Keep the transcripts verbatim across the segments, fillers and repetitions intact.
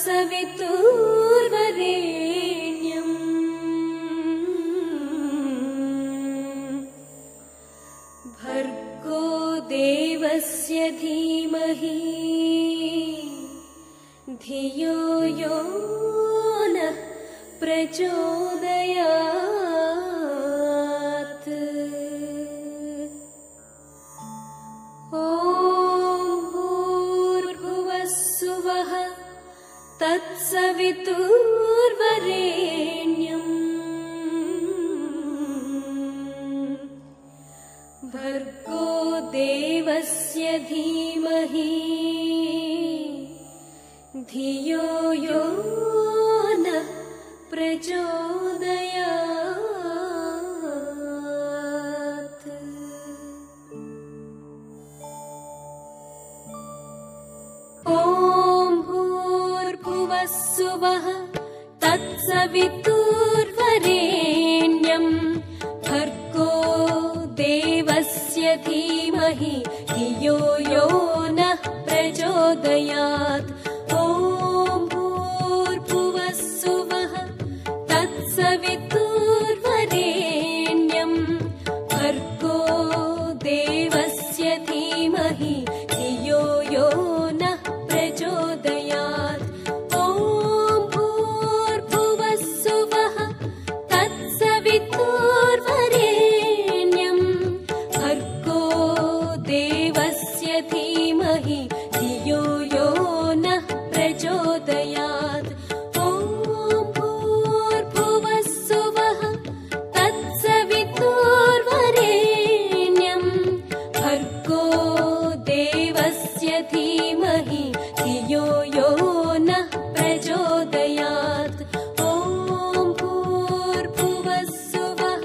तत्सवितुर्वरेण्यम् भर्गो देवस्य धीमहि धियो यो नः प्रचोदयात्। ॐ भूर्भुवः सुवः तत्सवितुर्वरेण्यम् भर्गो देवस्य धीमहि धियो यो नः प्रचोदयात्। ॐ भूर्भुवः सुवः तत्सवितुर्वरेण्यम् भर्गो देवस्य धीमहि धियो यो नः प्रचोदयात्। ॐ भूर्भुवः सुवः तत्सवितुर्वरेण्यम् भर्गो देवस्य धीमहि धियो यो नः प्रचोदयात्। ॐ भूर्भुवः सुवः तत्सवितुर्वरेण्यम् भर्गो देवस्य धीमहि धियो यो नः प्रचोदयात्। ॐ भूर्भुवः सुवः तत्सवितुर्वरेण्यम् भर्गो देवस्य धीमहि धियो यो नः प्रचोदयात्। ॐ भूर्भुवः सुवः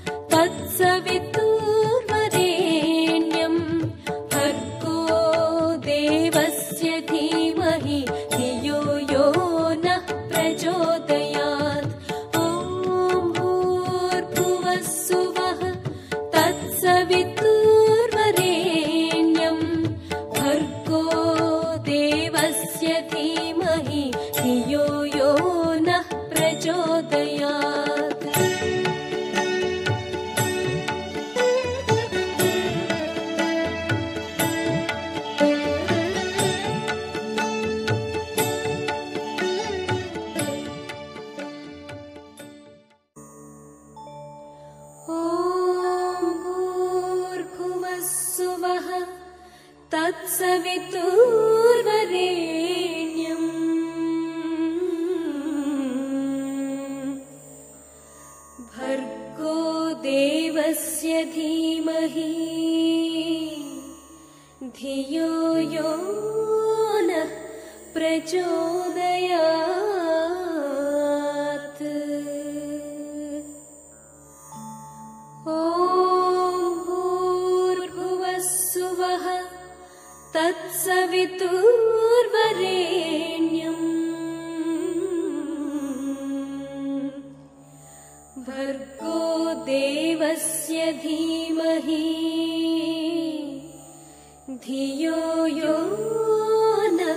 तत्सवितुर्वरेण्यम् भर्गो देवस्य धीमहि धियो यो नः प्रचोदयात्। ॐ भूर्भुवः सुवः तत्सवितुर्वरेण्यम् भर्गो देवस्य धीमहि धियो यो नः प्रचोदयात्। ॐ भूर्भुवः सुवः तत्सवितुर्वरेण्यम् भर्गो देवस्य धीमहि धियो यो नः प्रचोदयात्। ॐ भूर्भुवः सुवः तत्सवितुर्वरेण्यम् भर्गो देवस्य धीमहि धियो यो नः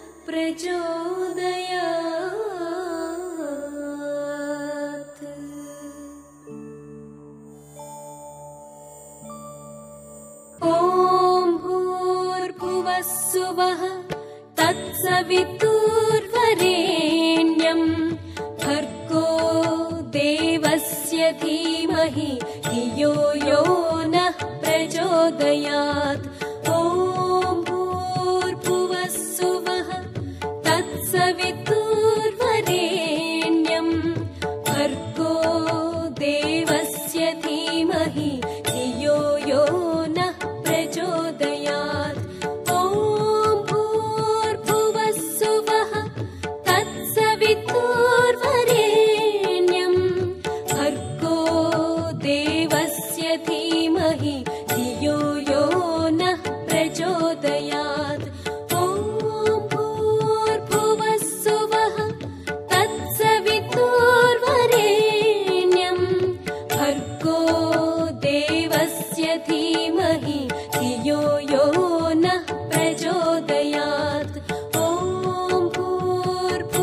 प्रचोदयात्। ॐ भूर्भुवः सुवः तत्सवितुर्वरेण्यम् भर्गो देवस्य धीमहि धियो यो नः प्रचोदयात्। ॐ भूर्भुवः सुवः तत्सवितुर्वरेण्यम् भर्गो देवस्य धीमहि धियो यो नः प्रचोदयात्। ॐ भूर्भुवः सुवः तत्सवितुर्वरेण्यम् भर्गो देवस्य धीमहि धियो यो नः प्रचोदयात्। ॐ भूर्भुवः सुवः तत्सवितुर्वरेण्यम् भर्गो देवस्य धीमहि धियो यो नः प्रचोदयात्। ॐ भूर्भुवः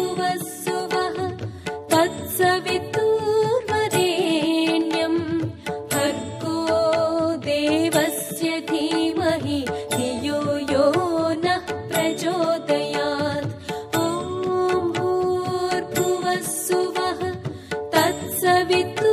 सवितुर्वरेण्यम्